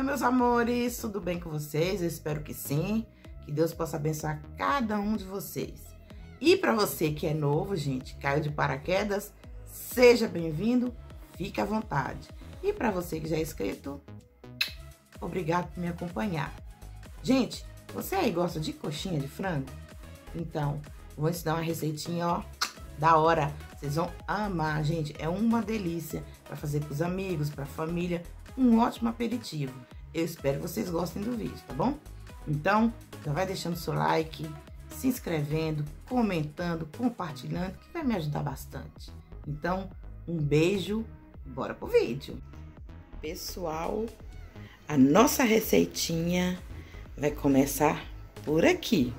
Oi, meus amores, tudo bem com vocês? Eu espero que sim, que Deus possa abençoar cada um de vocês. E para você que é novo, gente, caiu de paraquedas, seja bem-vindo, fique à vontade. E para você que já é inscrito, obrigado por me acompanhar. Gente, você aí gosta de coxinha de frango? Então, vou ensinar uma receitinha, ó, da hora. Vocês vão amar, gente, é uma delícia para fazer com os amigos, para a família. Um ótimo aperitivo. Eu espero que vocês gostem do vídeo, tá bom? Então, já vai deixando seu like, se inscrevendo, comentando, compartilhando, que vai me ajudar bastante. Então, um beijo, bora pro vídeo. Pessoal, a nossa receitinha vai começar por aqui.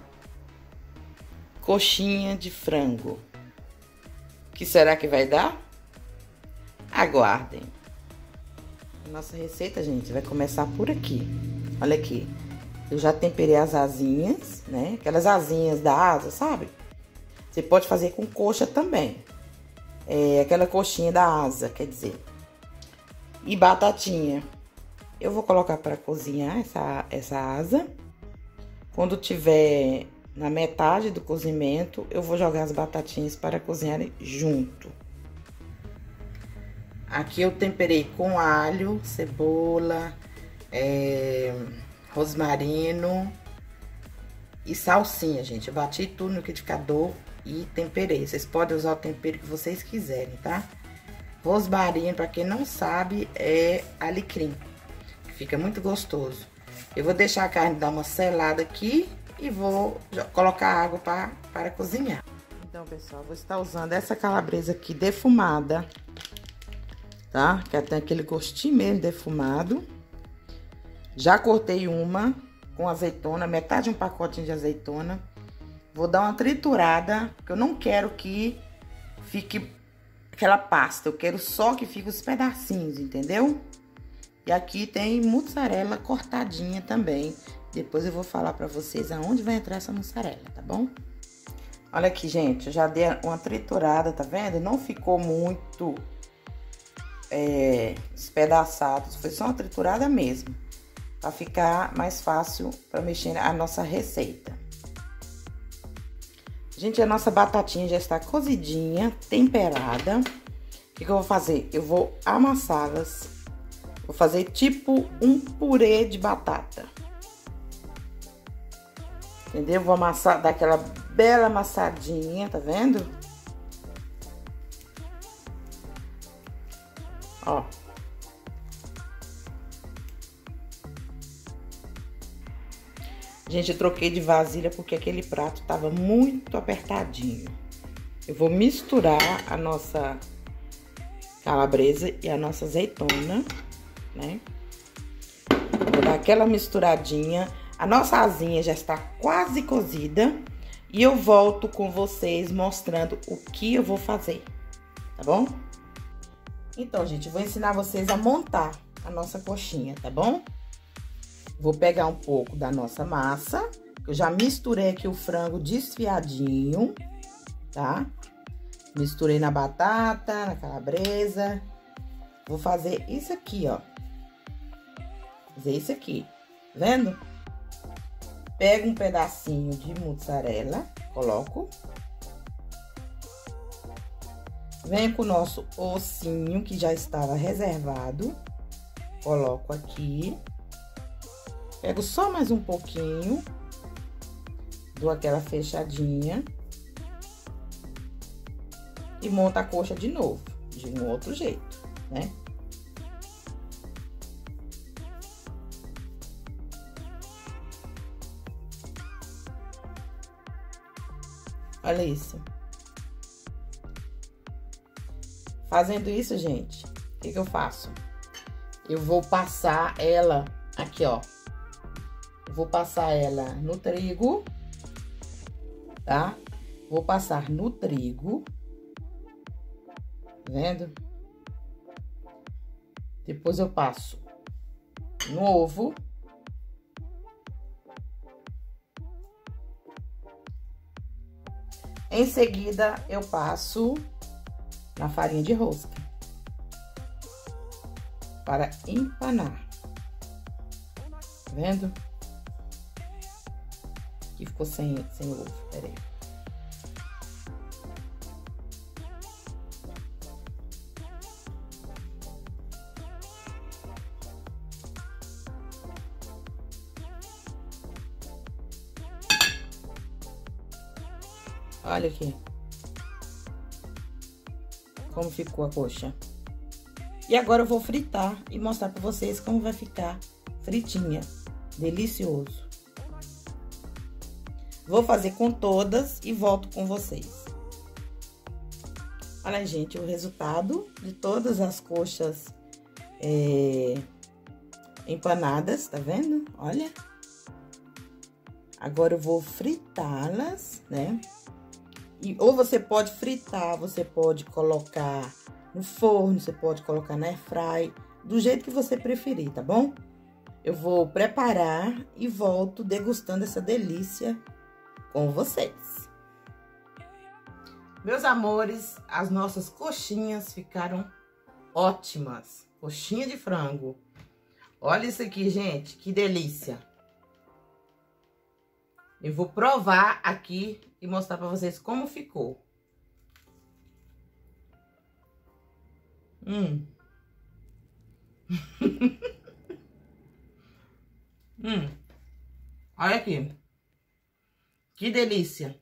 Coxinha de frango. O que será que vai dar? Aguardem. Nossa receita, gente, vai começar por aqui. Olha aqui. Eu já temperei as asinhas, né? Aquelas asinhas da asa, sabe? Você pode fazer com coxa também. Aquela coxinha da asa, quer dizer. E batatinha. Eu vou colocar para cozinhar essa asa. Quando tiver na metade do cozimento, eu vou jogar as batatinhas para cozinharem junto. Aqui eu temperei com alho, cebola, rosmarino e salsinha, gente. Eu bati tudo no liquidificador e temperei. Vocês podem usar o tempero que vocês quiserem, tá? Rosmarino, para quem não sabe, é alecrim, que fica muito gostoso. Eu vou deixar a carne dar uma selada aqui e vou colocar água para cozinhar. Então, pessoal, vou estar usando essa calabresa aqui defumada, tá? Que tem aquele gostinho mesmo defumado. Já cortei uma com azeitona, metade de um pacotinho de azeitona. Vou dar uma triturada, porque eu não quero que fique aquela pasta. Eu quero só que fique os pedacinhos, entendeu? E aqui tem mussarela cortadinha também. Depois eu vou falar pra vocês aonde vai entrar essa mussarela, tá bom? Olha aqui, gente, eu já dei uma triturada, tá vendo? Não ficou muito despedaçado, foi só uma triturada mesmo, para ficar mais fácil para mexer a nossa receita. Gente, a nossa batatinha já está cozidinha, temperada. O que eu vou fazer? Eu vou amassá-las, vou fazer tipo um purê de batata. Entendeu? Vou amassar, dar aquela bela amassadinha, tá vendo? Ó. Gente, eu troquei de vasilha porque aquele prato tava muito apertadinho. Eu vou misturar a nossa calabresa e a nossa azeitona, né? Vou dar aquela misturadinha. A nossa asinha já está quase cozida. E eu volto com vocês mostrando o que eu vou fazer, tá bom? Então, gente, eu vou ensinar vocês a montar a nossa coxinha, tá bom? Vou pegar um pouco da nossa massa. Eu já misturei aqui o frango desfiadinho, tá? Misturei na batata, na calabresa. Vou fazer isso aqui, ó. Fazer isso aqui, vendo? Pego um pedacinho de mussarela, coloco. Venho com o nosso ossinho, que já estava reservado. Coloco aqui. Pego só mais um pouquinho. Dou aquela fechadinha. E monto a coxa de novo, de um outro jeito, né? Olha isso. Fazendo isso, gente, o que eu faço? Eu vou passar ela aqui, ó. Eu vou passar ela no trigo, tá? Vou passar no trigo. Tá vendo? Depois eu passo no ovo. Em seguida, eu passo na farinha de rosca para empanar. vendo? Aqui ficou sem ovo, peraí. Olha aqui. Como ficou a coxa. E agora eu vou fritar e mostrar pra vocês como vai ficar fritinha. Delicioso. Vou fazer com todas e volto com vocês. Olha, gente, o resultado de todas as coxas empanadas, tá vendo? Olha. Agora eu vou fritá-las, né? Ou você pode fritar, você pode colocar no forno, você pode colocar na airfry, do jeito que você preferir, tá bom? Eu vou preparar e volto degustando essa delícia com vocês. Meus amores, as nossas coxinhas ficaram ótimas. Coxinha de frango. Olha isso aqui, gente, que delícia. Eu vou provar aqui e mostrar pra vocês como ficou. Olha aqui. Que delícia.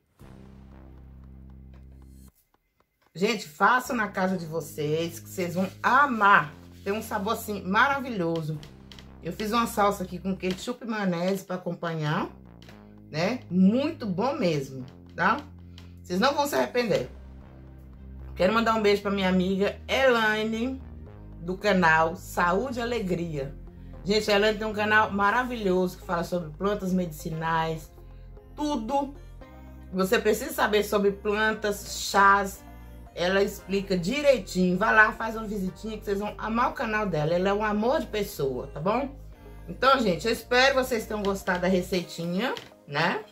Gente, façam na casa de vocês, que vocês vão amar. Tem um sabor, assim, maravilhoso. Eu fiz uma salsa aqui com ketchup e maionese pra acompanhar, né? Muito bom mesmo, tá? Vocês não vão se arrepender. Quero mandar um beijo pra minha amiga Elaine, do canal Saúde e Alegria. Gente, a Elaine tem um canal maravilhoso que fala sobre plantas medicinais, tudo. Você precisa saber sobre plantas, chás, ela explica direitinho. Vai lá, faz uma visitinha que vocês vão amar o canal dela. Ela é um amor de pessoa, tá bom? Então, gente, eu espero que vocês tenham gostado da receitinha, né?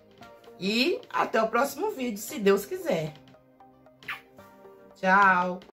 E até o próximo vídeo, se Deus quiser. Tchau!